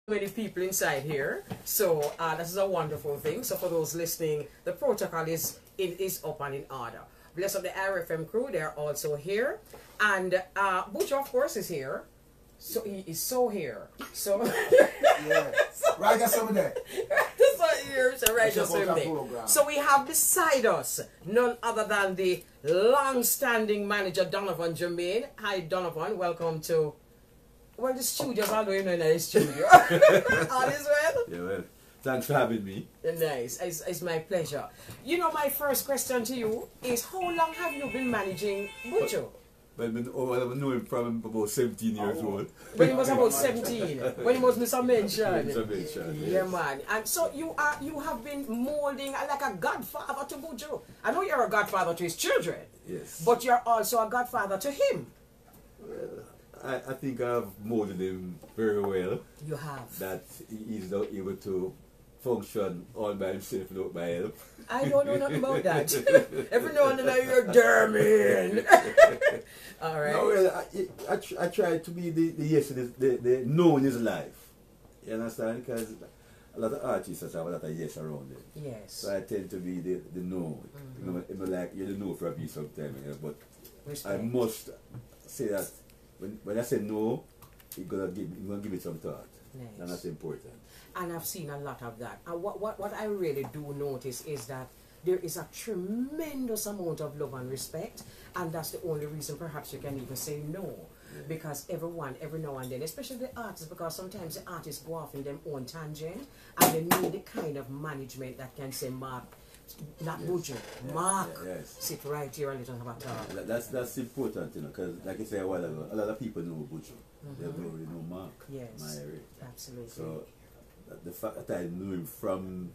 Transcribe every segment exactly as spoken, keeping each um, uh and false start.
Many people inside here, so uh, this is a wonderful thing. So for those listening, the protocol is it is up and in order. Bless up the R F M crew, they're also here, and uh, Buju of course is here, so he is so here. So yeah, right, that's over there. So here, so right, just so we have beside us none other than the long-standing manager Donovan Jermaine. Hi Donovan, welcome to. Well, the studios, although you're not in the studio. All is well? Yeah, well, thanks for having me. Nice, it's, it's my pleasure. You know, my first question to you is, how long have you been managing Buju? Well, I've been, oh, I've known him from about seventeen years oh. old. When he was about seventeen, when he was Mister Mention. Mister Mention, yeah, yes. man. And so you are, you have been molding like a godfather to Buju. I know you're a godfather to his children. Yes. But you're also a godfather to him. Well, I, I think I've molded him very well. You have. That he is not able to function all by himself without my help. I don't know nothing about that. Every now and then you're German. All right. No, well, I, I, I try to be the, the yes, the, the, the no in his life. You understand? Because a lot of artists have a lot of yes around them. Yes. So I tend to be the, the no. Mm-hmm. You know, it's like you're the no for a piece of time, you know, but Respect. I must say that when, when I say no, you're gonna give you're gonna give it some thought. Nice. And that's important. And I've seen a lot of that. And what, what, what I really do notice is that there is a tremendous amount of love and respect, and that's the only reason perhaps you can even say no. Yeah. Because everyone, every now and then, especially the artists, because sometimes the artists go off in their own tangent, and they need the kind of management that can say, Mark, not yes. Buju, yeah, Mark, yeah, yes. sit right here and let us have a talk. Yeah, that's, that's important, you know, because like I said a while ago, a lot of people know Buju. Mm-hmm. They don't really know Mark, yes. my Irie. Absolutely. So the fact that I knew him from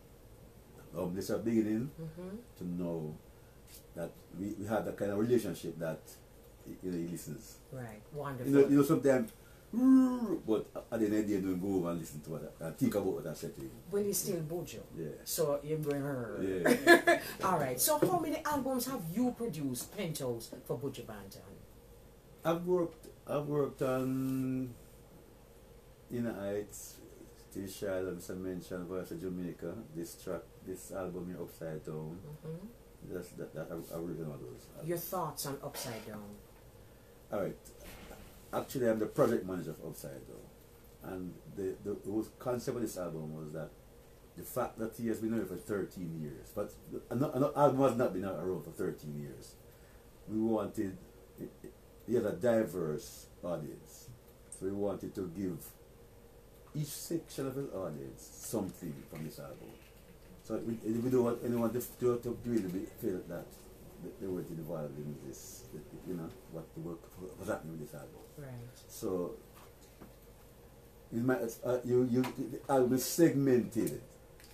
um, this beginning mm-hmm. to know that we, we had that kind of relationship that you know, he listens. Right, wonderful. You know, you know sometimes, but at the end of the day, don't go over and listen to it and think about what I said to him. Well, he's still Buju. Yeah. So you're going her. Yeah. All right. So how many albums have you produced, Pentos, for Buju Banton? I've worked. I've worked on Inner Heights, Still Child, and Mister Mention, Voice of Jamaica. This track, this album, here, Upside Down. Mm-hmm. That's that. that I, I worked on all those. Albums. Your thoughts on Upside Down? All right. Actually, I'm the project manager of Upside Down, and the the, the concept of this album was that the fact that he has been around for thirteen years, but an album has not been around for thirteen years. We wanted. It, it, he has a diverse audience, so we wanted to give each section of his audience something from this album. So we, we don't want anyone to, to, to really feel that they weren't involved in this, you know, what the work was happening with this album. Right. So you might, uh, you, you, the album is segmented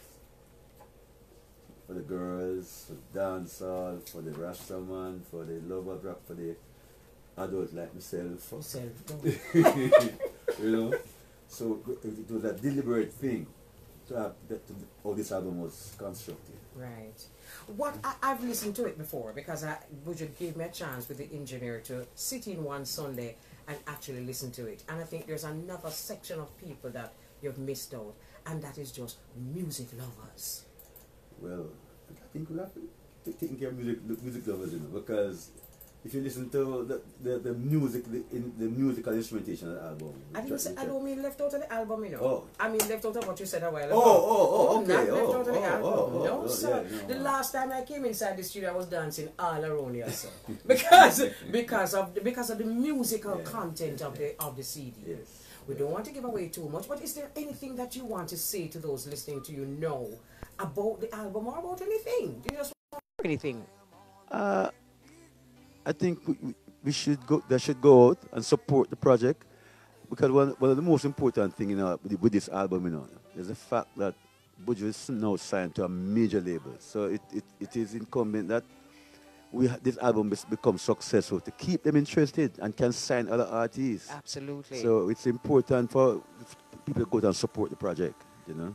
for the girls, for the dancehall, for the Rasta man, for the lover rock, for the adults like myself. Myself. You know? So it was a deliberate thing to have that, to, how this album was constructed. Right. What I, I've listened to it before because I, Buju gave me a chance with the engineer to sit in one Sunday and actually listen to it. And I think there's another section of people that you've missed out, and that is just music lovers. Well, I think we'll have to take care of music, music lovers, you know, because if you listen to the, the, the music, the, in, the musical instrumentation of the album. I didn't say, I don't mean left out of the album, you know. Oh. I mean left out of what you said a while ago. Oh, oh, oh, okay. Not left oh, out of the oh, album. oh, oh, no, oh, sir. Yeah, no, the no. last time I came inside the studio, I was dancing all around here, sir. because because of the, because of the musical yeah, content of the of the C D. Yes. We don't want to give away too much, but is there anything that you want to say to those listening to you know about the album or about anything? Do you just want to anything? Uh, I think we, we should go. They should go out and support the project, because one, one of the most important thing, you know, with, with this album, you know, is the fact that Buju is now signed to a major label. So it, it, it is incumbent that we this album becomes successful to keep them interested and can sign other artists. Absolutely. So it's important for people to go out and support the project, you know.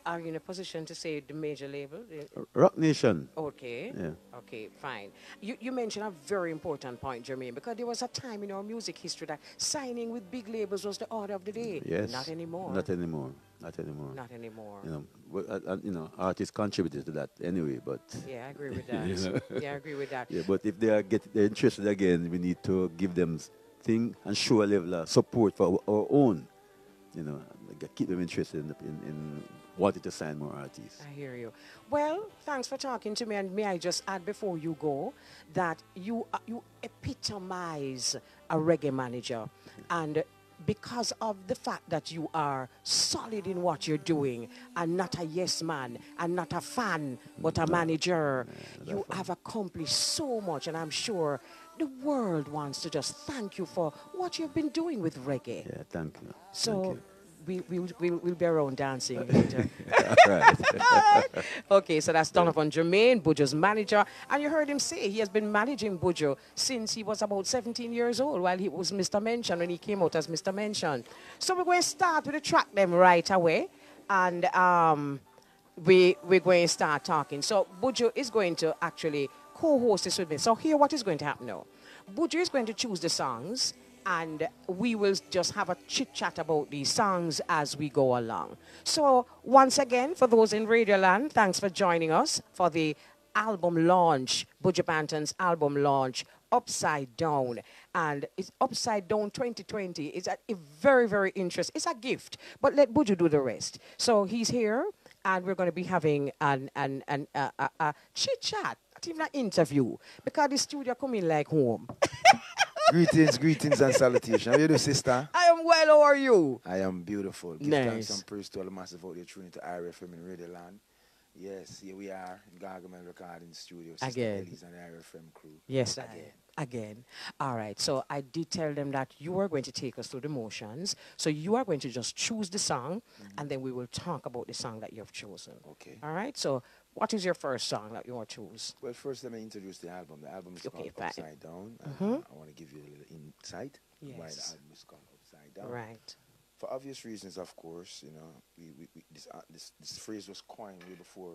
are you in a position to say the major label? Uh, Rock Nation. Okay. Yeah. Okay, fine. You, you mentioned a very important point, Jermaine, because there was a time in our music history that signing with big labels was the order of the day. Yes. Not anymore. Not anymore. Not anymore. Not anymore. You know, but, uh, uh, you know, artists contributed to that anyway. But Yeah, I agree with that. you know? Yeah, I agree with that. Yeah, but if they are get they're interested again, we need to give them thing and show a level of support for our, our own. You know, like, keep them interested in, the, in, in wanting to sign more artists. I hear you. Well, thanks for talking to me. And may I just add before you go that you uh, you epitomize a reggae manager, and because of the fact that you are solid in what you're doing and not a yes man and not a fan but a No. manager, Yeah, you have accomplished so much, and I'm sure the world wants to just thank you for what you've been doing with reggae. Yeah, thank you. So Thank you. we, we'll, we'll, we'll be around dancing later. All right. Okay, so that's Donovan Jermaine, Buju's manager. And you heard him say he has been managing Buju since he was about seventeen years old, while he was Mister Mention, when he came out as Mister Mention. So we're going to start with the track them right away. And um, we, we're going to start talking. So Buju is going to actually co-host this with me. So here what is going to happen now. Buju is going to choose the songs, and we will just have a chit-chat about these songs as we go along. So once again, for those in Radioland, thanks for joining us for the album launch, Buju Banton's album launch, Upside Down. And it's Upside Down twenty twenty. It's a, a very, very interesting. It's a gift, but let Buju do the rest. So he's here, and we're going to be having an, an, an, uh, a, a chit-chat, not even an interview, because the studio come in like home. Greetings, greetings and salutations. How you doing, sister? I am well, how are you? I am beautiful. Give Nice. thanks and praise to all the massive out there tuning to Irie F M in Radio Land. Yes, here we are in Gargamel Recording Studio. Sister Again. Elise and the Irie F M crew. Yes, Again. I, again. All right, so I did tell them that you are going to take us through the motions. So you are going to just choose the song, Mm-hmm. and then we will talk about the song that you have chosen. Okay. All right, so what is your first song that you want to choose? Well, first let me introduce the album. The album is Okay, called fine. Upside Down. And, Mhm. uh, I want to give you a little insight why the Yes. album is called Upside Down. Right. For obvious reasons, of course, you know, we, we, we this, uh, this this phrase was coined way before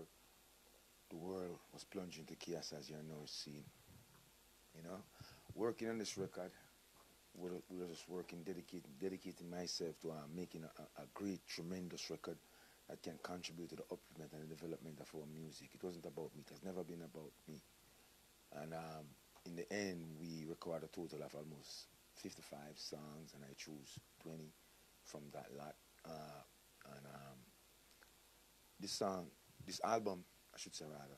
the world was plunging into chaos as you know seen. You know, working on this record, we were just working, dedicating, dedicating myself to uh, making a, a great, tremendous record that can contribute to the upliftment and the development of our music. It wasn't about me. It has never been about me. And um, in the end, we recorded a total of almost fifty-five songs, and I chose twenty from that lot. Uh, and um, this song, this album, I should say rather,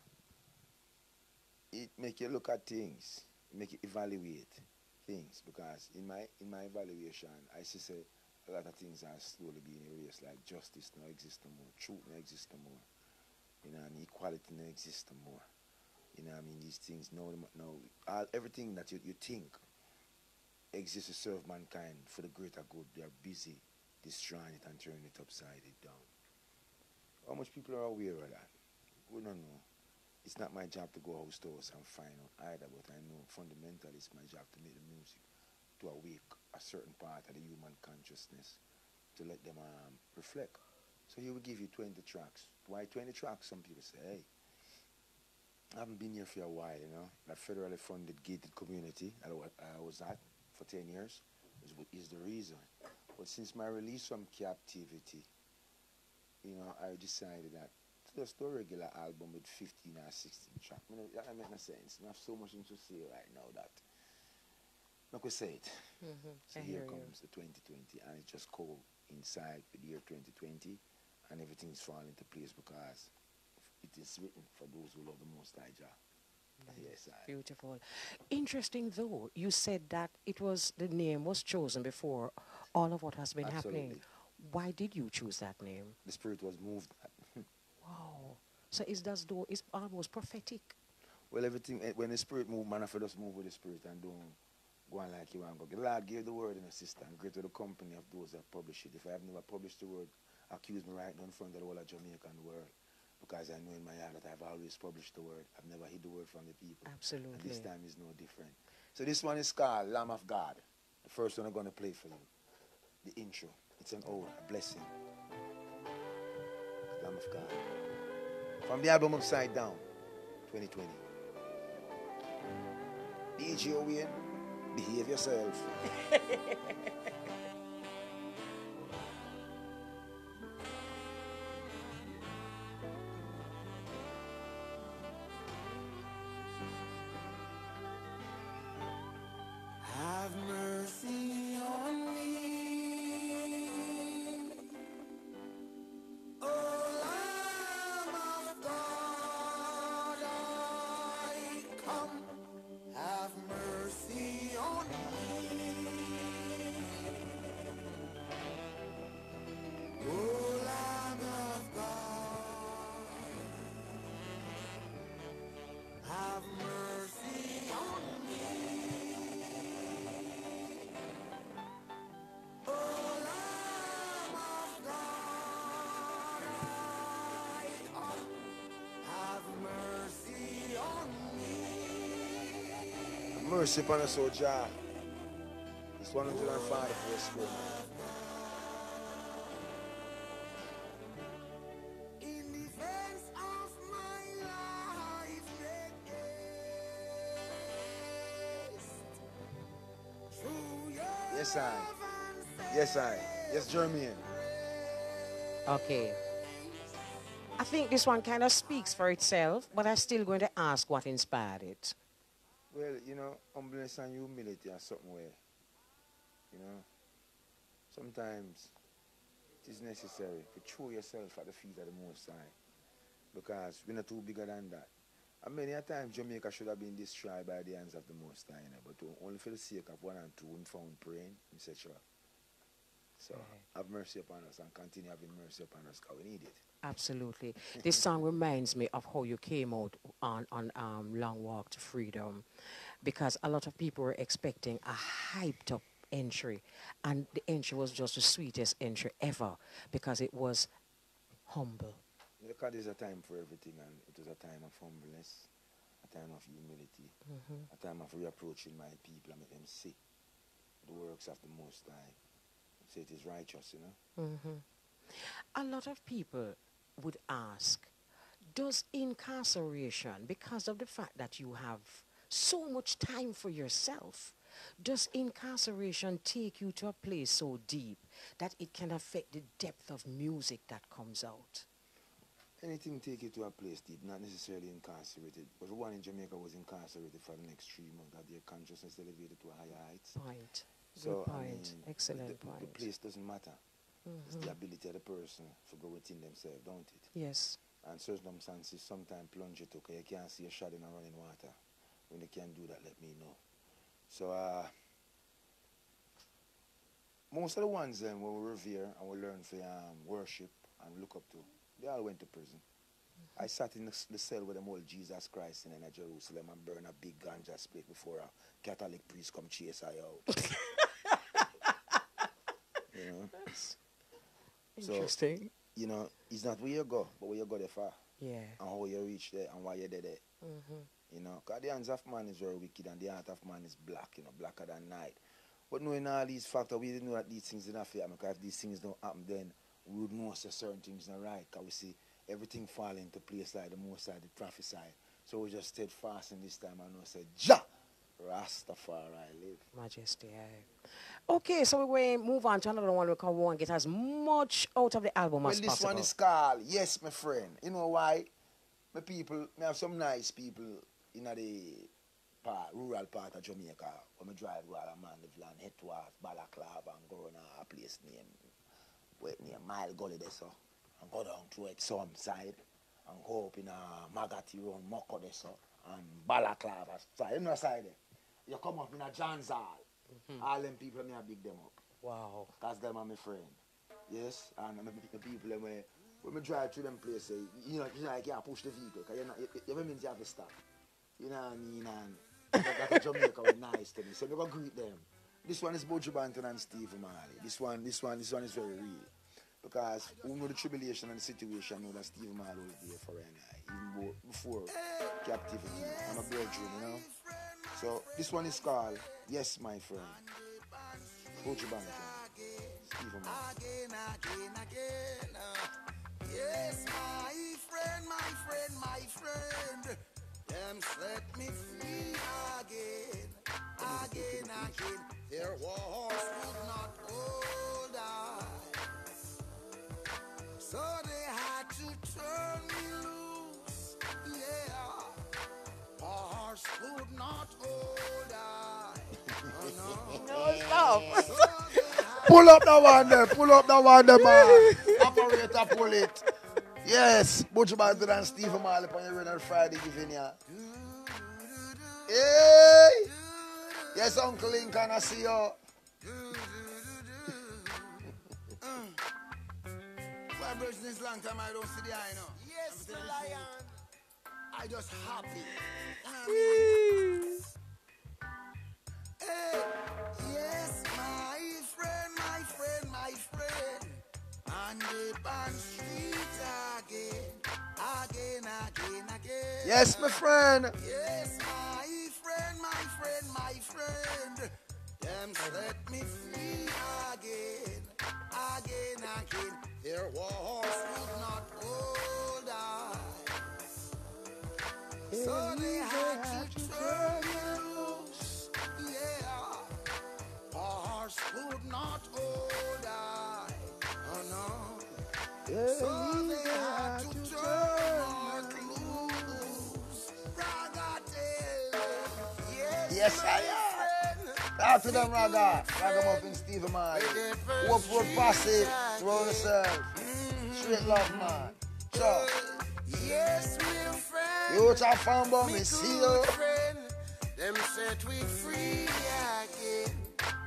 it make you look at things, make you evaluate things, because in my in my evaluation, I see say a lot of things are slowly being erased, like justice now exists no more, truth now exists no more, you know what I mean, equality now exists no more, you know what I mean, these things, no, no, all, everything that you, you think exists to serve mankind for the greater good, they are busy destroying it and turning it upside down. How much people are aware of that? We don't know. It's not my job to go house to house and find out either, but I know fundamentally it's my job to make the music to awake a certain part of the human consciousness, to let them um, reflect. So he will give you twenty tracks. Why twenty tracks? Some people say, hey, I haven't been here for a while, you know. That federally funded gated community I was at for ten years is, is the reason. But since my release from captivity, you know, I decided that just do a regular album with fifteen or sixteen tracks. I mean, that makes no sense. I have so much to say right now that like we say it. Mm-hmm. So I here hear comes the twenty twenty, and it just coincide with the year twenty twenty, and everything's falling into place because it is written for those who love the Most High Jah. Yes, I. Beautiful. Interesting though, you said that it was, the name was chosen before all of what has been happening. Absolutely. Why did you choose that name? The spirit was moved. Wow. So is that though, it's almost prophetic. Well, everything, eh, when the spirit move, man, if I just move with the spirit and don't go on like you want to go. The Lord gave the word in a system, great to the company of those that publish it. If I have never published the word, accuse me right now in front of the whole of Jamaica and the world. Because I know in my heart that I've always published the word. I've never hid the word from the people. Absolutely. And this time is no different. So this one is called Lamb of God. The first one I'm going to play for you. The intro. It's an ode, a blessing. Lamb Lamb of God. From the album Upside Down, twenty twenty. D J Owen, behave yourself. Have mercy on me, O Lamb of God, I come. Have mercy on me, O Lamb of God, have mercy on me. Mercy upon us, O Jah. It's one hundred forty-four square. In defense of my life, make haste. Through your Yes, I. love and Yes, I. Yes, Jermaine. Okay. I think this one kind of speaks for itself, but I'm still going to ask what inspired it. Well, you know, humbleness and humility are something where, you know, sometimes it is necessary to throw yourself at the feet of the Most High, because we're not too bigger than that. And many a times Jamaica should have been destroyed by the hands of the Most High, you know, but only for the sake of one and two, we found praying, et cetera. So have mercy upon us and continue having mercy upon us, because we need it. Absolutely. This song reminds me of how you came out on, on um, Long Walk to Freedom, because a lot of people were expecting a hyped up entry, and the entry was just the sweetest entry ever, because it was humble. Because there's a time for everything, and it was a time of humbleness, a time of humility, Mm-hmm. a time of reapproaching my people and make them see the works of the Most High. Say it is righteous, you know. Mm-hmm. A lot of people would ask, does incarceration, because of the fact that you have so much time for yourself, does incarceration take you to a place so deep that it can affect the depth of music that comes out? Anything take you to a place deep, not necessarily incarcerated. But the one in Jamaica was incarcerated for the next three months, that their consciousness elevated to a higher heights. Point. So, Good I point. mean, Excellent the, point. the place doesn't matter. It's Mm-hmm. the ability of the person to go within themselves, don't it? Yes. And circumstances sometimes plunge you to, because you can't see a shot in a running water. When you can do that, let me know. So, uh, most of the ones um, where we revere and we learn for um, worship and look up to, they all went to prison. Mm-hmm. I sat in the, the cell with them old Jesus Christ in, in Jerusalem and burn a big ganja split before a Catholic priest come chase I out. You know? Interesting. So, you know, it's not where you go, but where you go there for. Yeah. And how you reach there and why you're there. there. Mm-hmm. You know, because the hands of man is very wicked and the heart of man is black, you know, blacker than night. But knowing all these factors, we didn't know that these things didn't happen, because if these things don't happen, then we would know that certain things not right, because we see everything fall into place like the Most High did prophesy. So we just stayed fast in this time and we said, Jah, Rastafari live. Majesty, aye. Okay, so we will move on to another one because we want to get as much out of the album Well, as this possible. one is called Yes, My Friend. You know why? My people, I have some nice people in the part, rural part of Jamaica. When I drive while a man live land, head towards Balaclava and go on a place named, wait, near Mile Gully there, so. And go down to it some side and go up in a Magati round Moko there, so. And Balaclava side. You know the side there? You come up in a John's Hall. Mm-hmm. All them people, me I big them up. Wow. Because them are my friend. Yes, and the people, them, when, when I drive through them places, you know, you know, I can't push the vehicle, because you know, you, you mean you have to stop. You know what I mean? And that, that Jamaica was nice to me, so I'm going to greet them. This one is Buju Banton and Steve Marley. This one, this one, this one is very real. Because who know the tribulation and the situation, know that Steve Marley was there for an eye, even before captivity. I'm a bedroom, you know? So this one is called Yes, My Friend. Buju Banton. Steve Marley. Again, again, again. Uh, yes, my So they had to turn me loose. Yeah. A horse could not hold I. Oh, no. No, stop. So they had Pull up the one there. Pull up the one there, man. Operator, pull it. Yes. Buju Banton and Stephen Marley on your on Friday giving ya. Hey. Yes, Uncle Lincoln, I see you. Vibration is long time I don't see the eye now. Yes, the lion. I just happy. Hey, yes, my friend, my friend, my friend. On the band street again, again, again, again. Yes, my friend. Yes, my friend, my friend, my friend. Them set me free again, again, again. Their walls could not hold I. So they had to turn me loose. Yeah, a horse could not hold I. Oh no. So they had to turn me loose. Ragate. Yes, Yes, my I am. friend. Talk to them, Raga. Ragamuffin Stephen Marley. Whoop, whoop, pass it. Roll yourself. Straight love, man. So, Yes, real friend. you have found about me, see you. Good friend. Them set we free again.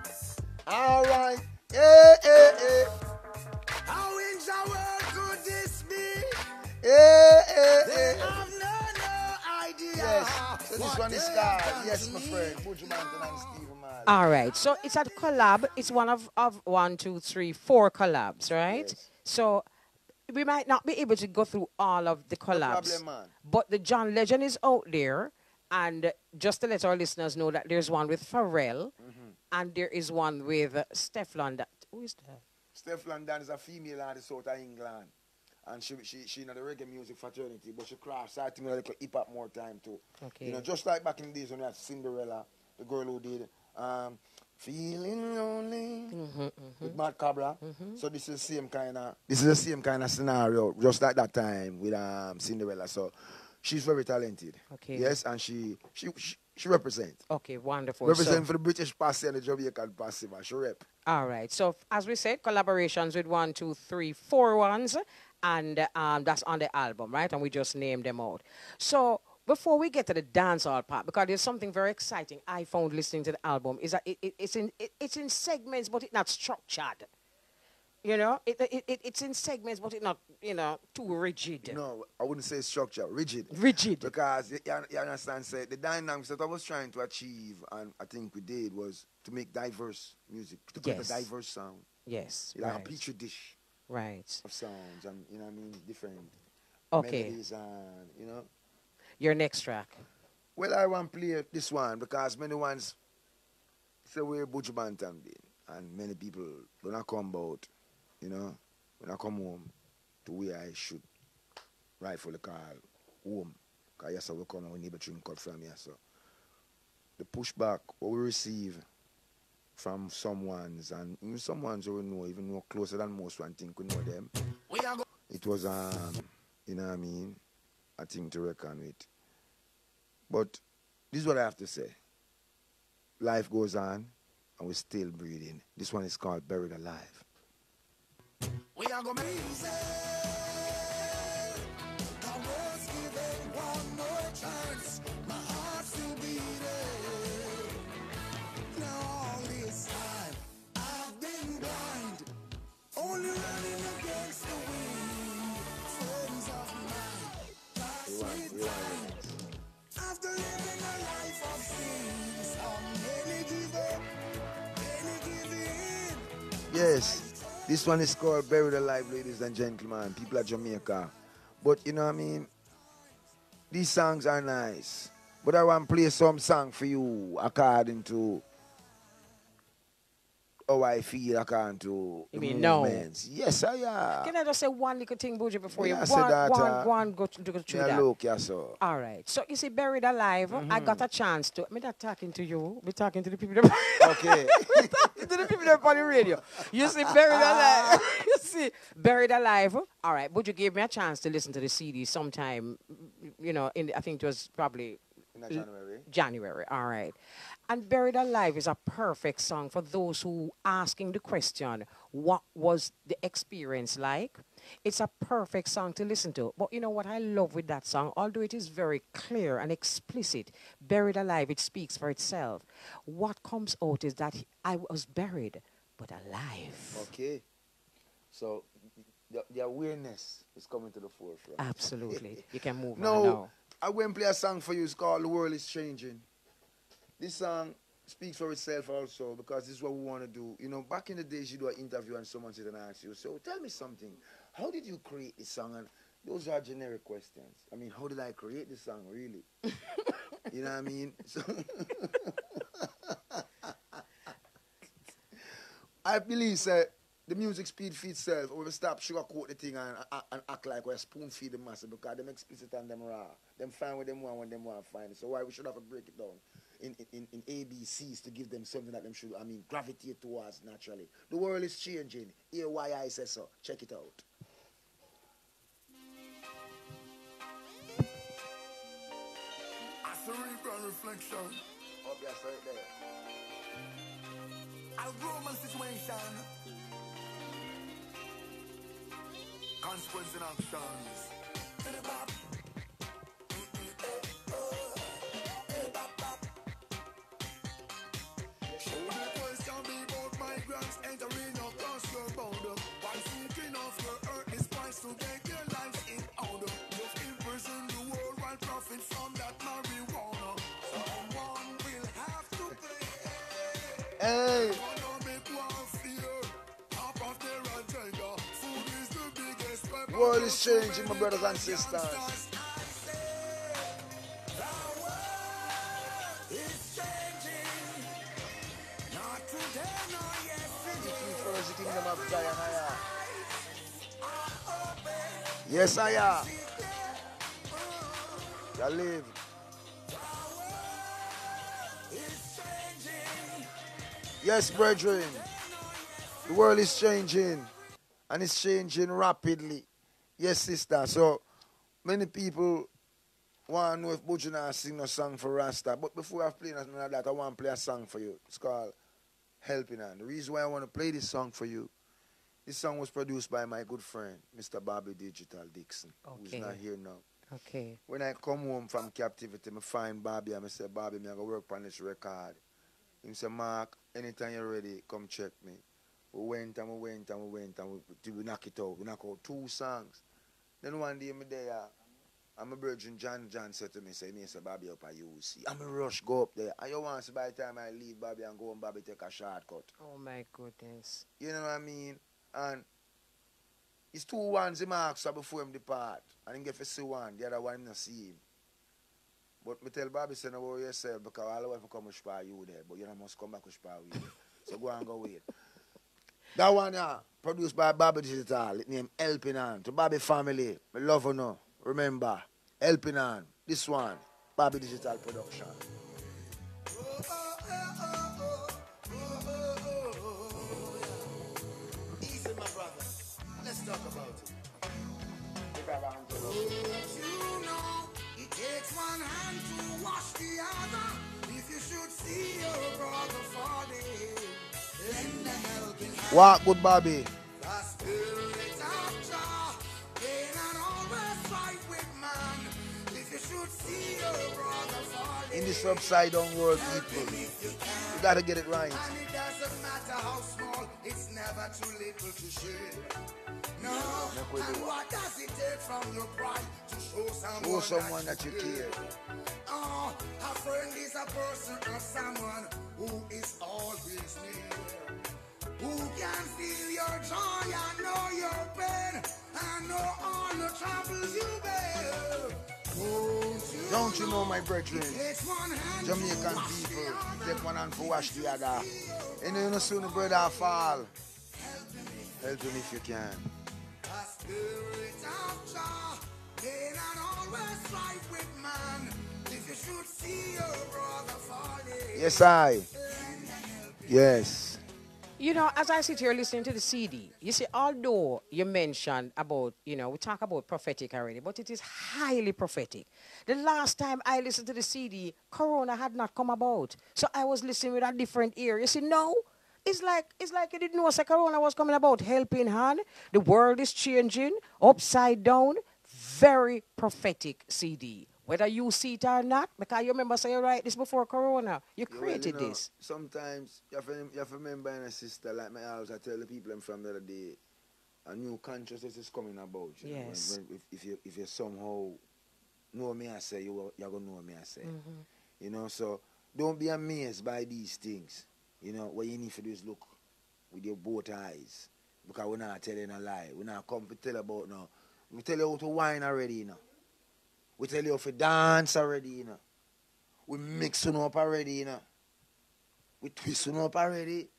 All right. Yeah, yeah, yeah. How in the world could this be? Yeah, yeah, They yeah. have no, no idea. Yes. So this what one is they called, have yes, done my to me. friend, Buju Banton and Stephen Marley. All right, so it's a collab. It's one of, of one, two, three, four collabs, right? Yes. So we might not be able to go through all of the collabs. problem, man. But the John Legend is out there. And just to let our listeners know that there's one with Pharrell. And there is one with uh, Steph London. Who is that? Steph London is a female artist out of England. And she she she in the reggae music fraternity, but she crafts I think a little hip hop more time too. Okay. You know, just like back in the days when we had Cinderella, the girl who did um Feeling Lonely with Matt Cabra. So this is the same kind of this is the same kind of scenario, just like that time with um Cinderella. So she's very talented. Okay. Yes, and she she she, she represents. Okay, wonderful. Represent So- for the British posse and the Jamaican posse, man. She rep. All right. So, f- as we said, collaborations with one, two, three, four ones, and um, that's on the album, right? And we just named them out. So, before we get to the dancehall part, because there's something very exciting I found listening to the album, is that it, it, it's in it, it's in segments, but it's not structured. You know, it, it, it it's in segments, but it's not, you know, too rigid. No, I wouldn't say structure, rigid. Rigid. Because you, you you understand, say, the dynamics that I was trying to achieve, and I think we did, was to make diverse music, to create Yes. a diverse sound. Yes. Like right. a petri dish Right. of sounds, and you know what I mean, different Okay. melodies, and you know. Your next track. Well, I want to play this one because many ones say where Buju Banton been, and many people do not come about, you know, when I come home to where I should rightfully call home. Because yes, I will come and we need a drink cut from here. So the pushback what we receive from someone's, and even someone's we know, even more closer than most one think we know them. We are go- It was um, you know what I mean, a thing to reckon with. But this is what I have to say. Life goes on and we're still breathing. This one is called Buried Alive. We are gonna make easy. I was given one more chance. My heart still beating. Now all this time I've been blind, only running against the wind. Friends of mine pass me by. After living a life of sin, some many give up, many give in. Yes, this one is called Buried Alive, ladies and gentlemen, people of Jamaica. But you know what I mean? These songs are nice. But I want to play some song for you according to how I feel according to You the mean no? movements. Yes, I am. Can I just say one little thing, Buju, before Me you I go say on, that, go on, uh, go on, go, to, go through Yeah, that? look, yeah, so. All right. So you see, Buried Alive, I got a chance to. I'm not talking to you. I'm talking to the people. That, Okay. I'm talking to the people that on the radio. You see, Buried Alive. You see, Buried Alive. All right. But you gave me a chance to listen to the C D sometime. You know, in I think it was probably In a January. January. All right. And Buried Alive is a perfect song for those who asking the question, what was the experience like? It's a perfect song to listen to. But you know what I love with that song? Although it is very clear and explicit, Buried Alive, it speaks for itself. What comes out is that I was buried, but alive. Okay. So the, the awareness is coming to the forefront. Absolutely. You can move no, on now. I went and play a song for you. It's called The World is Changing. This song speaks for itself also because this is what we want to do. You know, back in the days, you do an interview and someone sit and ask you, so tell me something. How did you create this song? And those are generic questions. I mean, how did I create this song, really? You know what I mean? So I believe that the music speed for itself. We will stop sugarcoat the thing and, and, and act like we're spoon feed the masses because them explicit and them raw. Them find what them want when them want to find it. So why we should have to break it down in, in, in A B Cs to give them something that them should, I mean, gravitate towards naturally. The world is changing. Hear why I say so. Check it out. A cerebral reflection. Oh, yes, right there. A Roman situation. Consequence in actions. Show the question be about migrants entering across your border. While seeking off your earth is price to get your lives in order. You've imprisoned the world while profit from that marijuana. Someone will have to pay. Hey! The world is changing, my brothers and sisters. First, the kingdom of Zion, yes, I am. You live. Yes, brethren. The world is changing, and it's changing rapidly. Yes, sister. So many people want to know if Buju Banton sing a song for Rasta. But before I play none of that, I want to play a song for you. It's called Helping Hand. The reason why I want to play this song for you, this song was produced by my good friend, Mister Bobby Digital Dixon, Okay. who's not here now. Okay. When I come home from captivity, I find Bobby and I say, Bobby, I'm going to work on this record. He say, Mark, anytime you're ready, come check me. We went and we went and we went and we, we knock it out. We knock out two songs. Then one day, I'm there, and my virgin John John said to me, say, me say, Bobby up at U C. I'm a rush, go up there. And you want to see by the time I leave Bobby and go home, Bobby take a shortcut. Oh, my goodness. You know what I mean? And it's two ones he marks before him depart. And he get to see one, the other one not see him. But me tell Bobby, say, no worry yourself, because all the way for come with Shpa you there, but you know, must come back with Shpa with you. So go and go wait. That one, yeah, produced by Bobby Digital, it named Helping Hand. To Bobby family, me love you know. Remember, Helping Hand. This one, Bobby Digital Production. Easy, my brother. Let's talk about it. You know, it takes one hand to wash the other. If you should see your brother falling, lend a helping hand. Walk good, Bobby. The spirit of Jah cannot always fight with man. If you should see your brother falling, In this upside down world, people, you gotta get it right. and it doesn't matter how small, it's never too little to share. No, and what does it take from your pride to show someone, Show someone that you care. Oh, a friend is a person or someone who is always near, who can feel your joy and know your pain and know all the troubles you bear. Won't you Don't you know, my brethren, Jamaican people, take one hand for wash the other. And you know, soon the brother fall. Help him if you can. Yes, I. Yes. You know, as I sit here listening to the C D, you see, although you mentioned about, you know, we talk about prophetic already, but it is highly prophetic. The last time I listened to the C D, Corona had not come about. So I was listening with a different ear. You see, no, it's like it's like you didn't know say Corona was coming about. Helping hand. The world is changing, upside down. Very prophetic C D. Whether you see it or not, because you remember saying, right, this before Corona. You created well, you know, this. Sometimes you have, to, you have to remember, and a sister, like my house, I tell the people I'm from the other day, a new consciousness is coming about. You Yes. know, when, when, if, if, you, if you somehow know me, I say, you, you're going to know me, I say. Mm-hmm. You know, so don't be amazed by these things. You know, what you need to do is look with your both eyes. Because we're not telling a lie. We're not come to tell about now. We tell you how to wine already, you know. We tell you how to dance already, you know. We mixing up already, you know. We twisting up already.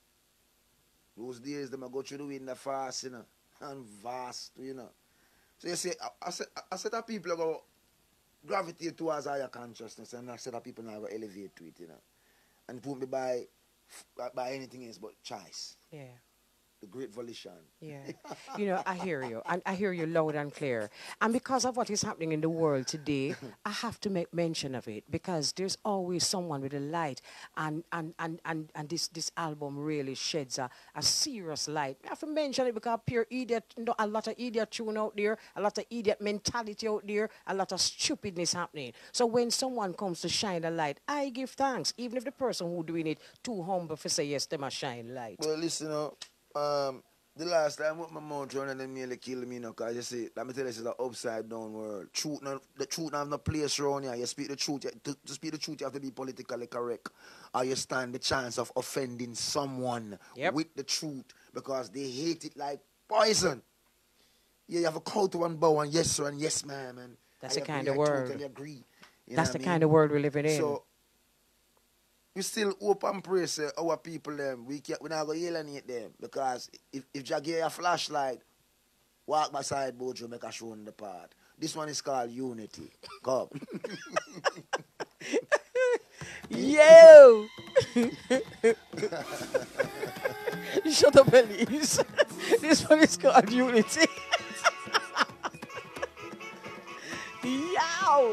Those days, them I go through the wind of fast, you know. And vast, you know. So you see, I, I, said, I said that people are going to gravitate towards higher consciousness, and I said that people are going to elevate to it, you know. And put me by, by anything else but choice. Yeah. The great volition. Yeah. You know, I hear you. And I hear you loud and clear. And because of what is happening in the world today, I have to make mention of it because there's always someone with a light. And and, and, and, and this, this album really sheds a, a serious light. I have to mention it because pure idiot, you know, a lot of idiot tune out there, a lot of idiot mentality out there, a lot of stupidness happening. So when someone comes to shine a light, I give thanks. Even if the person who doing it too humble for say yes, they must shine light. Well, listen, uh, Um, the last time with my mouth running and them nearly killed me, you know, because you see, let me tell you, this is an upside down world. Truth, no, the truth not have no place around here. You speak the truth, you, to, to speak the truth, you have to be politically correct. Or you stand the chance of offending someone Yep. with the truth because they hate it like poison. Yeah, you have a call to one bow and yes, sir, and yes, ma'am. And That's I the agree, kind of I world. totally agree. You That's know the what I kind mean? of world we're living in. So, we still hope and pray, say, our people, them, we can't, we're not going to alienate them. Because if, if Jah give you a flashlight, walk beside Buju, make a show in the part. This one is called Unity. Come. Yo! Shut up, Elise. This one is called Unity. Yow!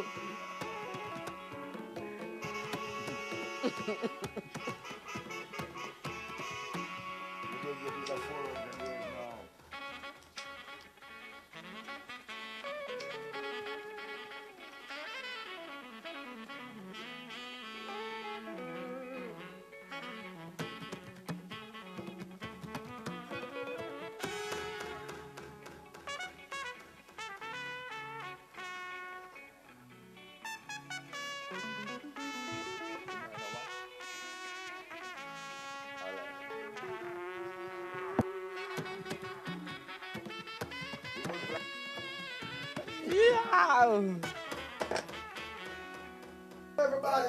Yow! Everybody.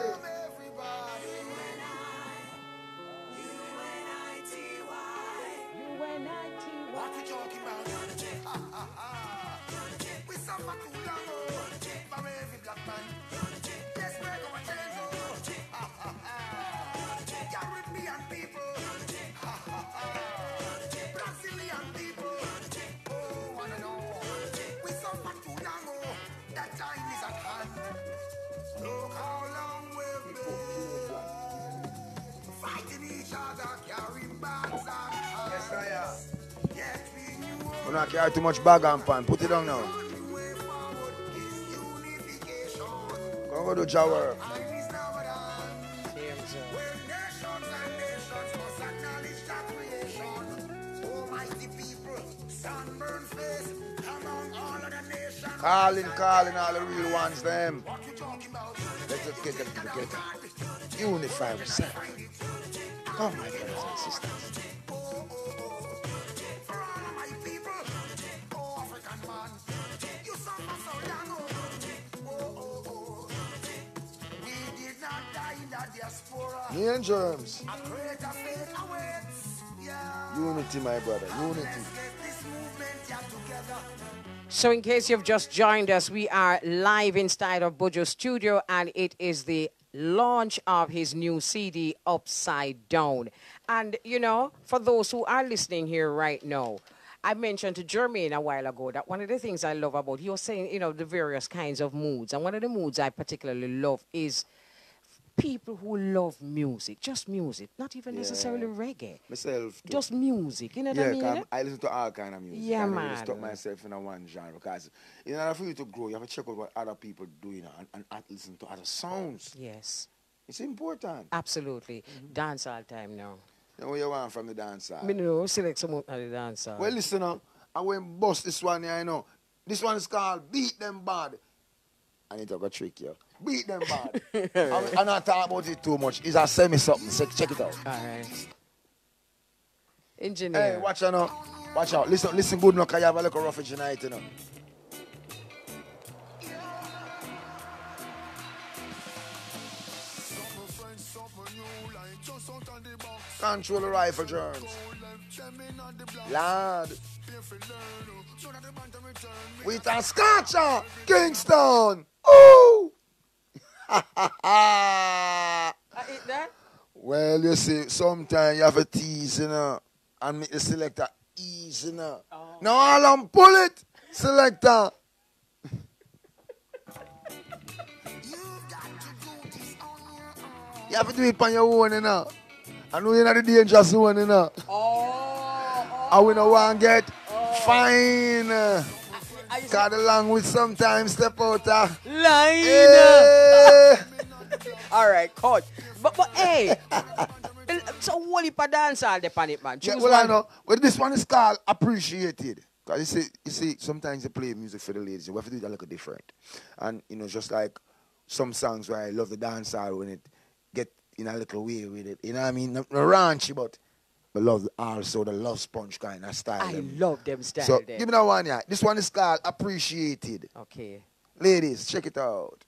What we talking about? Unity. Ha, ha, ha. Unity. We suffer too long. Unity. From every black man. Unity. Yes, we're going to change. Unity. Ha, ha, ha. Unity. Caribbean people. Unity. Ha, ha, ha. Unity. Brazilian people. Unity. Oh, wanna know. Unity. We suffer too long. That time is at hand. Look how long we've been fighting each other, carrying bags and Yes, I am. yet we knew We don't carry too much bag and pan. Put it down now. one way forward is unification. Come go do Jah work. Time is now at hand, where nations and nations must acknowledge that creation. Almighty people, sunburn face, among all of the nations. Calling, calling all the real ones, them. What you talking about? Let's just get them together. Unify ourselves. Come, my brothers and sisters. For all of my people, oh African man, you suffer so long, oh, oh, oh, oh. Me and Germs. Unity, my brother. Unity. So in case you've just joined us, we are live inside of Buju's studio, and it is the launch of his new C D, Upside Down. And, you know, for those who are listening here right now, I mentioned to Jermaine a while ago that one of the things I love about, he was saying, you know, the various kinds of moods. And one of the moods I particularly love is people who love music, just music, not even Yeah. necessarily reggae. Myself, too. Just music, you know what Yeah, I mean? 'cause I listen to all kind of music. Yeah, I don't man. really stuck myself in a one genre because in order for you to grow, you have to check out what other people do, you know, and, and, and listen to other sounds. Yes. It's important. Absolutely. Mm-hmm. Dance all time now. You know what you want from the dancer? Me know, select some of the dancer. Well, listen now, I went bust this one here, you know. This one is called Beat Them Bad. I need to go trick you. Beat Them Bad. I'm, I'm not talking about it too much. It's a semi something. So check it out. All right. Engineer. Hey, watch out now. Watch out. Listen, listen good now, because you have a little roughage tonight, you know. Control the rifle, Germs. Lad. With a scotcher, Kingston. Ooh! I eat that? Well, you see, sometimes you have a tease, you know, and make the selector easy, you know. Oh. Now all I'm pull it, selector. You have to do it on your own, you know. I know you're not the dangerous one, you know. Oh, oh. I will not want to get oh. fine. Got along with sometimes step out of line. Hey. All right, coach. But, but hey, so what if I dance all the panic, man? Choose yeah, well, one. I know. Well, this one is called Appreciated. Because you see, you see, sometimes you play music for the ladies. You have to do it a little different. And, you know, just like some songs where I love the dance hall when it get in a little way with it. You know what I mean? Not, not raunchy, but I love also the love sponge kind of style. I them. love them style. So, them. give me that one, yeah. This one is called Appreciated. Okay. Ladies, check it out.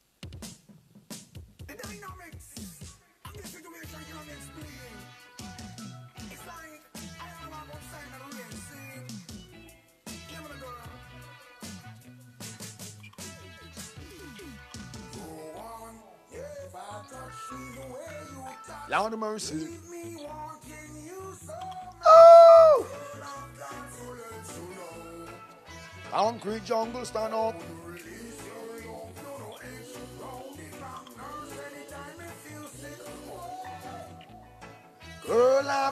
Lord of mercy. Oh! Concrete jungle, stand up. Girl up.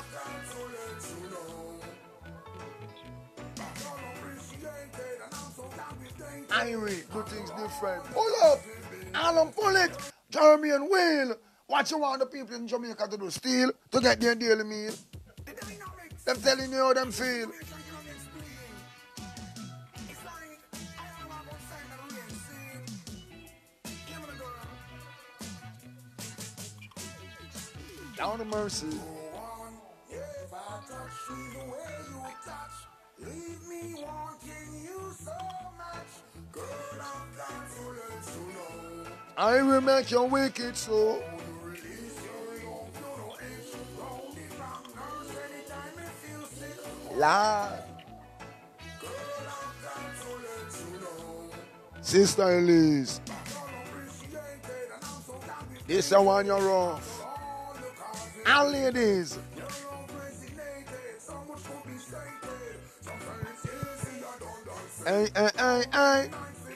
Irie, good things different. Pull up. Alan, pull it. Jeremy and Will. What you want the people in Jamaica to do? Steal to get their daily meal? Them telling you how them feel. Down to mercy. Leave me wanting you so much. Girl, I've got to let you know. I will make you wicked so. Lord. Sister Elise. This is one you're off. And ladies. Hey, hey, hey, hey.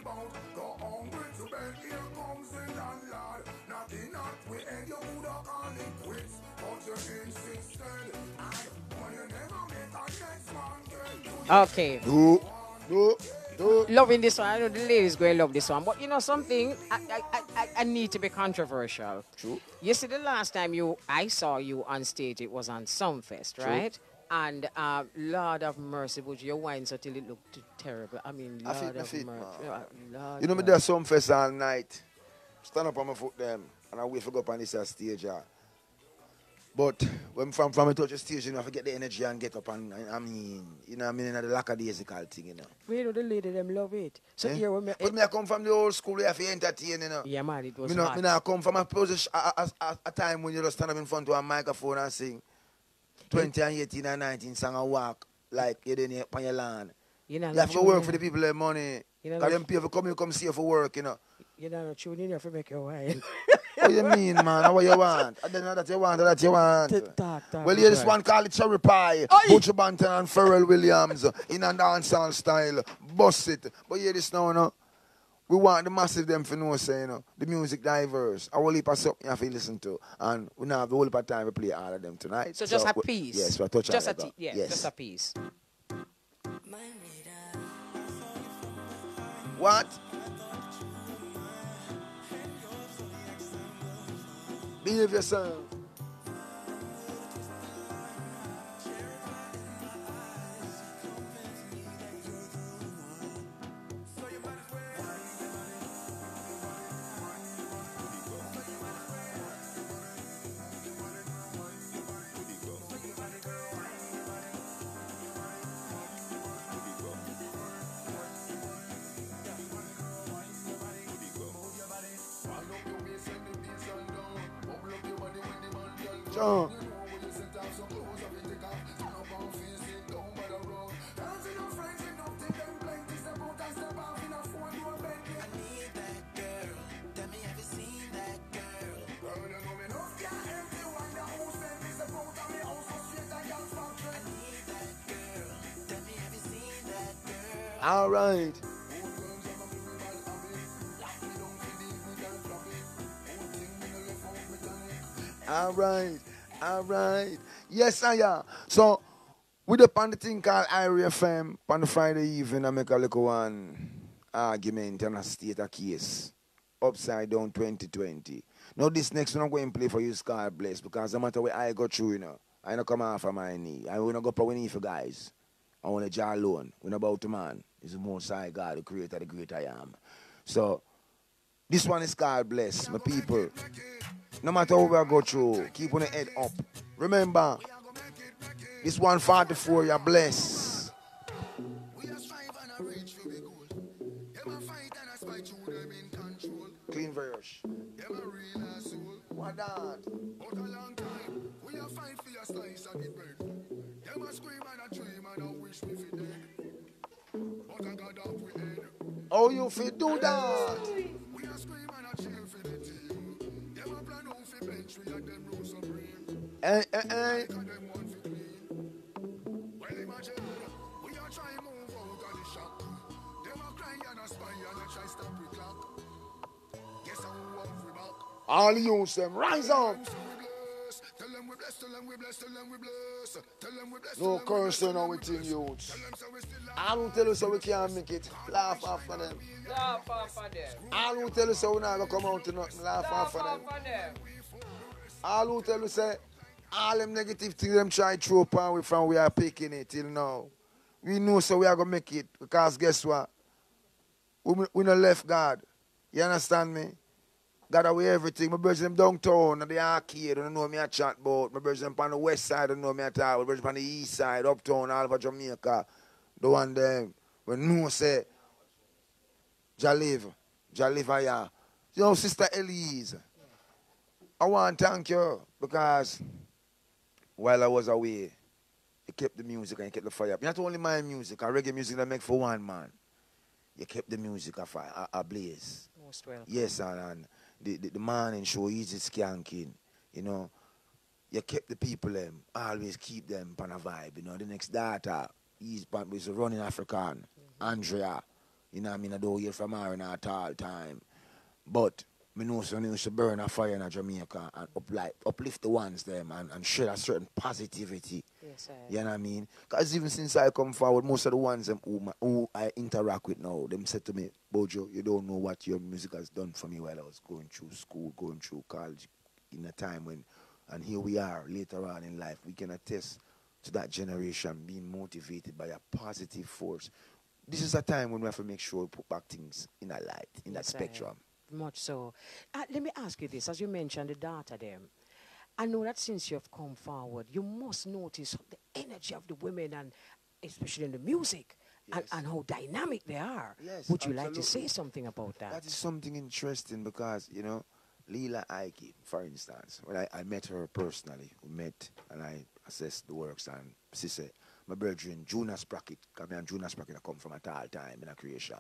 Okay. Do, do, do. Loving this one. I know the ladies going to love this one. But you know something? I, I, I, I need to be controversial. True. You see, the last time you I saw you on stage, it was on Sumfest, True. right? And uh, Lord of mercy, would your wine so till it looked terrible. I mean, Lord I fit, I of fit, mercy. man. Lord You know me God. there some fest all night. Stand up on my foot them and I wait for go up on this stage. Yeah. But when from from a touch the stage, you know, I forget the energy and get up and, I mean, you know, I mean, in the lackadaisical thing, you know. We know the lady them love it. So Eh? here when me, But me I come from the old school, we have to entertain, you know. yeah man, it was Me, know, hot. me now come from a position, a, a, a, a time when you just stand up in front of a microphone and sing twenty and eighteen and nineteen song and walk like you didn't on your land. You know, You have to work for the people their money. You know, Because them people come, you come see you for work, you know. You know, tune in here for make your while. What you mean, man? How what you want? I don't know that you want, that you want. Talk, talk, Well, here's this right. one called Cherry Pie. Buju Banton and Pharrell Williams in a dancehall style. Bust it. But hear this now, no? We want the massive them for know, say, you know, the music diverse. I will heap of something you have to listen to. And we now have the whole heap of time to play all of them tonight. So just a we- piece. Yes, we'll touch Just all a of that. t- yeah, Yes. just a piece. What? Behave yourself. John. All right. All right. All right. Yes, I am. So, we the on the thing called Irie F M on the Friday evening, I make a little one argument and a state a case. Upside down twenty twenty. Now, this next one I'm going to play for you, God bless, because no matter where I go through, you know, I don't come off of my knee. I will not go for any for guys. I want to jar alone. We're not about to man. It's the most high God, the creator, the great I am. So, this one is God bless, my people. No matter what we go through, keep on the head up. Remember, this one forty-four, you're blessed. Clean verse. What that? Oh, you fit do that? Hey, hey, hey. All you them, rise up. No curse on our thing, youths. I don't tell you so we can't make it. Laugh after them. Laugh after them. I don't tell you so we're not going to come out to nothing. Laugh after them. them. All who tell you say, all them negative things them try to throw upon we from we are picking it till now. We know so we are going to make it because guess what? We, we not left God. You understand me? God away everything. My brothers them downtown, the arcade, don't know me a chat about. My brothers them on the west side, don't know me at all. My brothers on the east side, uptown, all over Jamaica. The one them, when no say, Jah live, Jah live here. You know, Sister Elise, I want to thank you because while I was away, you kept the music and you kept the fire. Not only my music, and reggae music that make for one man. You kept the music a fire, a, a blaze. Most well. Yes, and, and the, the, the morning show, easy skanking, you know. You kept the people them, always keep them on a vibe, you know. The next data, he's was running African, mm-hmm. Andrea, you know what I mean, I don't hear from her in at all time. But me know so used to burn a fire in Jamaica and up, like, uplift the ones them and, and share a certain positivity. Yes, sir. You know what I mean? Because even since I come forward, most of the ones them who, my, who I interact with now, them said to me, Buju, you don't know what your music has done for me while I was going through school, going through college, in a time when, and here we are later on in life, we can attest to that generation being motivated by a positive force. This is a time when we have to make sure we put back things in a light, in Yes, that spectrum. Much so. Uh, let me ask you this, as you mentioned the data them. I know that since you have come forward, you must notice the energy of the women and especially in the music and, Yes. and how dynamic they are. Yes, Would you like to absolutely. say something about that? That is something interesting because, you know, Leela Ike, for instance, when I, I met her personally, we met and I assessed the works, and she said, my brethren, Juna Sprocket, because me and Juna Sprocket I come from a tall time in a creation.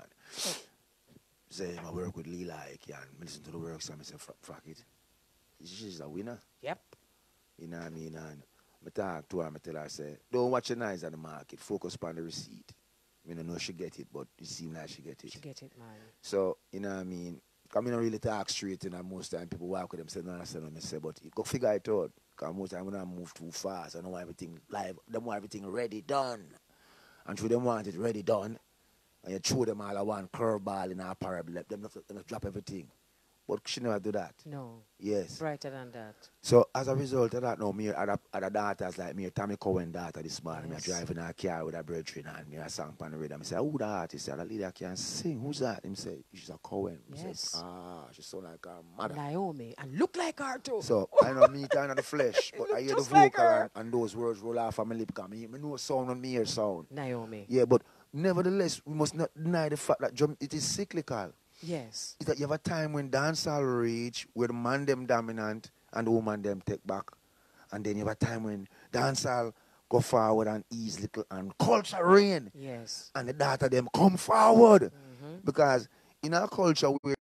Say, I work with Leela Ike and I listen to the works and I say, Sprocket, she's a winner. Yep. You know what I mean? And I talk to her, I tell her, I say, don't watch your eyes on the market, focus on the receipt. I don't know she get it, but it seems like she get it. She get it, man. So, you know what I mean? Because I don't really talk straight, and most time people walk with them, say, no, understand what I say, but you go figure it out. Because most time when I move too fast, I know everything live, they want everything ready, done. And through them want it ready, done, and you throw them all at one curveball in a parable, let them not, not drop everything. But she never do that. No. Yes. Brighter than that. So as a result of that, now me other, other daughters like me, Tommy Cohen daughter this morning, Yes. me driving a car with a brethren and me a song on the radio. I say, who the artist? That lady I can sing. Who's that? Him say, she's a Cohen. I Yes. say, ah, she sound like her mother. Naomi. And look like her too. So I know me kind of the flesh, but look I hear the just like vocal her. and, and those words roll off of my lip because me, me know sound on me hear sound. Naomi. Yeah, but nevertheless, we must not deny the fact that drum, it is cyclical. Yes. Is that you have a time when dancehall reach where the man them dominant and the woman them take back. And then you have a time when dancehall go forward and ease little and culture reign. Yes. And the daughter them come forward. Mm-hmm. Because in our culture where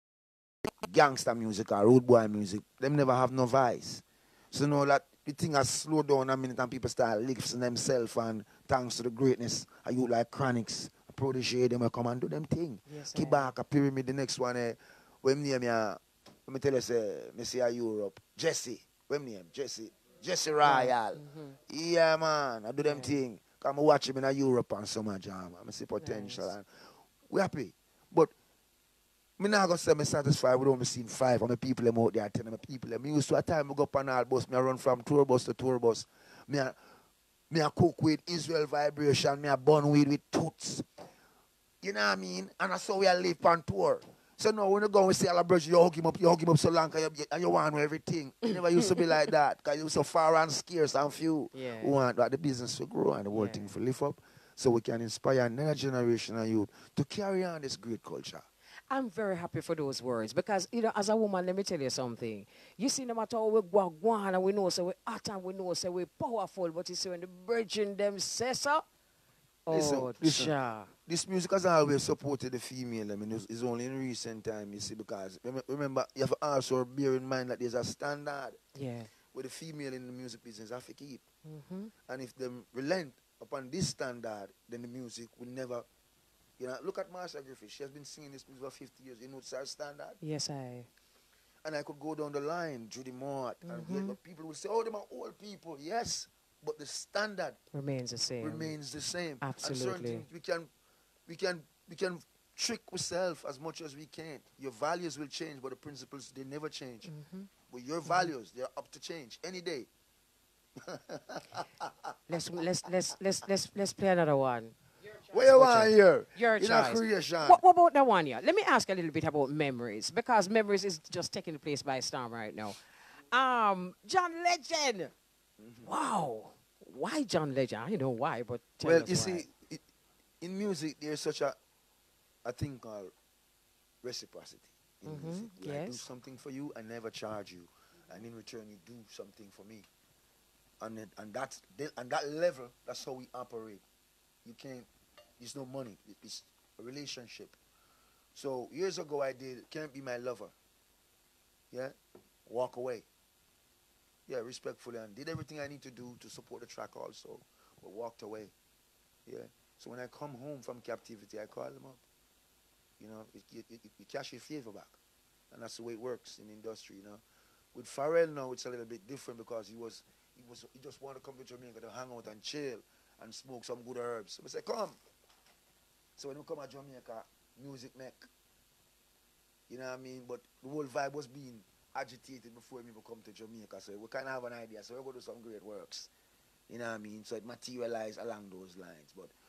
gangster music or road boy music, them never have no voice. So now that the thing has slowed down a minute and people start lifting themselves, and thanks to the greatness of you like Chronics, Protege, them will come and do them thing. Yes, Keep I- back a pyramid, the next one, eh, when name ya, let me tell you, say, me see a Europe, Jesse, when name, Jesse, Jesse Royal. Yeah, man, I do them Yeah. thing. Come watch him in a Europe and summer jam. I see potential. Nice. And we happy. But me not gonna say me satisfied with only seeing five of my people them out there, ten of my people. Me used to a time I go up on all bus, me I run from tour bus to tour bus. Me a, me a cook with Israel Vibration, me a bun weed with Toots. You know what I mean? And that's how we a live on tour. So now when you go and say all the brothers, you hug him up, you hug him up so long and you, and you want everything. It never used to be like that because you was so far and scarce and few. Yeah. We want that the business to grow and the whole Yeah. thing to lift up so we can inspire another generation of youth to carry on this great culture. I'm very happy for those words because, you know, as a woman, let me tell you something. You see, no matter how we go on and we know, so we hot and we know, so we powerful, but you see, when the virgin them say so, Listen, oh, listen. cha. This music has always supported the female. I mean, it's, it's only in recent time, you see, because rem- remember, you have to also bear in mind that there's a standard Yeah. where the female in the music business have to keep. Mm-hmm. And if them relent upon this standard, then the music will never, you know, look at Marsha Griffith. She has been singing this music for fifty years. You know, it's her standard. Yes, I. And I could go down the line, Judy Mott, and Mhm. yet, but people will say, oh, them are old people. Yes, but the standard Remains the same. remains the same. And certain Absolutely. things we can, we can, we can trick ourselves as much as we can. Your values will change, but the principles they never change. Mhm. But your values, they're up to change any day. Let's let's let's let's let's let's play another one. What you want here? Your In a choice. creation. What, what about that one, yeah? Let me ask a little bit about memories because memories is just taking place by storm right now. Um, John Legend. Wow. Why John Legend? I don't know why, but tell Well, us you why. see, it, in music, there's such a, a thing called reciprocity. In Mhm, music, When I do yes. something for you, I never charge you, and in return, you do something for me. And it, and that's and that level, that's how we operate. You can't. There's no money. It- It's a relationship. So years ago, I did "Can't Be My Lover." Yeah, walk away. Yeah, respectfully, and did everything I need to do to support the track also, but walked away. Yeah. So when I come home from captivity, I call them up. You know, it, it, it, you cash your favor back, and that's the way it works in the industry. You know, with Pharrell now, it's a little bit different because he was he was he just wanted to come to Jamaica to hang out and chill and smoke some good herbs. So I say, come. So when we come to Jamaica, music make. You know what I mean? But the whole vibe was being agitated before we even come to Jamaica. So we kind of have an idea. So we're going to do some great works. You know what I mean? So it materialized along those lines. But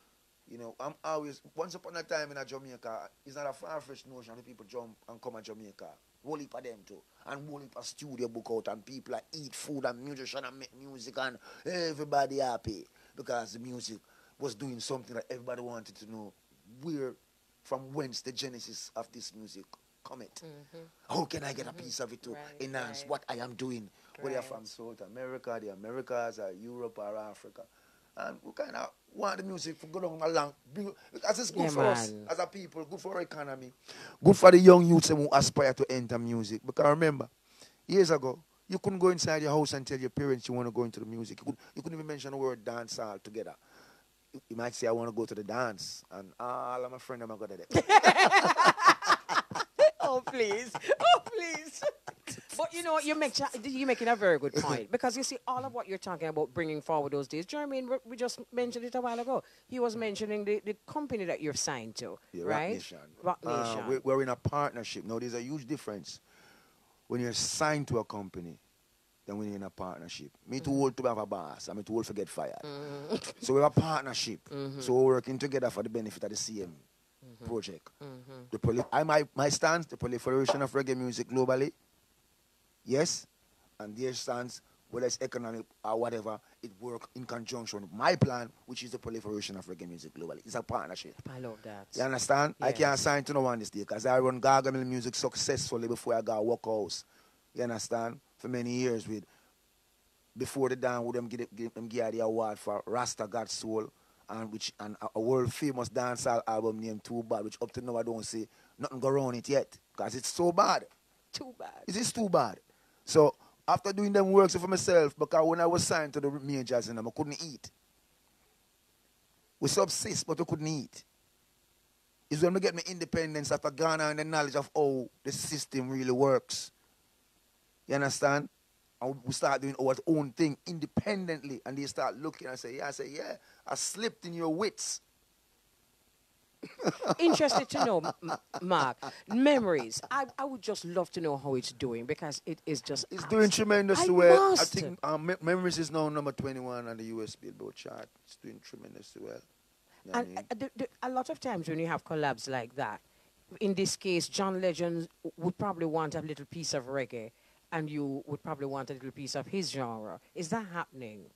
You know, I'm always, once upon a time in a Jamaica, it's not a far-fetched notion that people jump and come to Jamaica. Whole heap of them too. And whole heap of studio book out and people that eat food and musicians and make music and everybody happy. Because the music was doing something that everybody wanted to know. Where, from whence the genesis of this music cometh. Mm-hmm. How can I get mm-hmm. a piece of it to right, enhance right. what I am doing? Right. Whether from South America, the Americas, or Europe, or Africa. And we kind of want the music to go down along. Because it's good yeah, for man. us as a people, good for our economy, good for the young youths who aspire to enter music. Because remember, years ago, you couldn't go inside your house and tell your parents you want to go into the music. You, could, you couldn't even mention the word dance all together. You, you might say, I want to go to the dance. And all of my friends are going to do that. Oh, please. Oh, please. But you know what, you make, you're making a very good point. Because you see, all of what you're talking about bringing forward those days, Jermaine, we just mentioned it a while ago. He was mentioning the, the company that you're signed to, yeah, right? Rock Nation. Rock Nation. Uh, we're, we're in a partnership. Now, there's a huge difference when you're signed to a company than when you're in a partnership. Me too mm-hmm. old to have a boss. I'm too old to get fired. Mm-hmm. So we have a partnership. Mm-hmm. So we're working together for the benefit of the same mm-hmm. project. Mm-hmm. The proli- I, my, my stance, the proliferation of reggae music globally, yes, and their stance, whether it's economic or whatever, it works in conjunction with my plan, which is the proliferation of reggae music globally. It's a partnership. I love that. You understand? Yes. I can't sign to no one this day because I run Gargamel music successfully before I got Workhouse. You understand? For many years with, before the down, with them give, give them give the award for Rasta God's Soul, and which and a, a world famous dancehall album named Too Bad, which up to now I don't see nothing go around it yet because it's so bad. Too bad. It is too bad. So after doing them works for myself, because when I was signed to the majors and them, I couldn't eat. We subsist, but we couldn't eat. It's when we get my independence after Ghana and the knowledge of how the system really works. You understand? And we start doing our own thing independently, and they start looking and say, yeah, I say, yeah, I slipped in your wits. Interested to know, M- Mark, memories. I, I would just love to know how it's doing because it is just. It's doing tremendously well. I think um, me- Memories is now number twenty-one on the U S Billboard chart. It's doing tremendously well. You know and I mean? uh, the, the, a lot of times when you have collabs like that, in this case, John Legend would probably want a little piece of reggae, and you would probably want a little piece of his genre. Is that happening?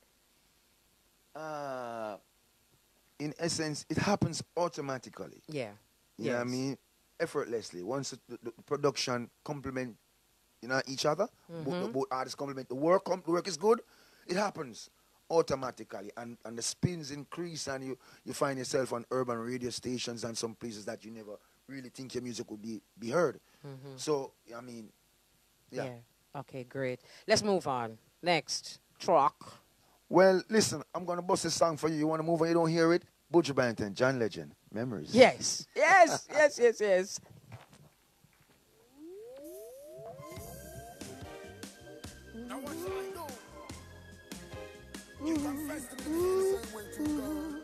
Uh. In essence, it happens automatically. Yeah. You yes. know what I mean? Effortlessly. Once the, the, the production complement, you know, each other, mm-hmm. both, both artists complement the work, com- the work is good, it happens automatically. And, and the spins increase and you, you find yourself on urban radio stations and some places that you never really think your music would be, be heard. Mm-hmm. So, I mean, yeah. yeah. Okay, great. Let's move on. Next, truck. Well, listen, I'm going to bust a song for you. You want to move on? You don't hear it? Buju Banton, John Legend, Memories. Yes, yes, yes, yes, yes. Now what shall I do? You confess to me the same way to God.